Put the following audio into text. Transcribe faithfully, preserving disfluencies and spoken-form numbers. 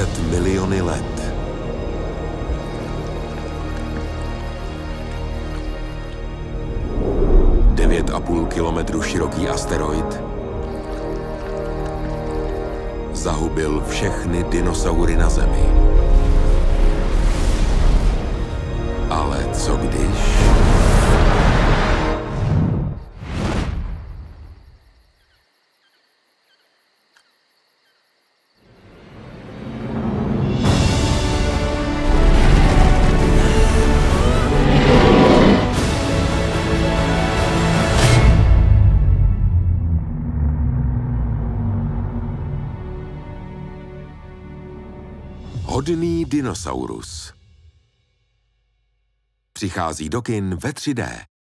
před miliony let. devět a půl kilometru široký asteroid zahubil všechny dinosaury na Zemi. Ale co když? Hodný dinosaurus přichází do kin ve tři dé.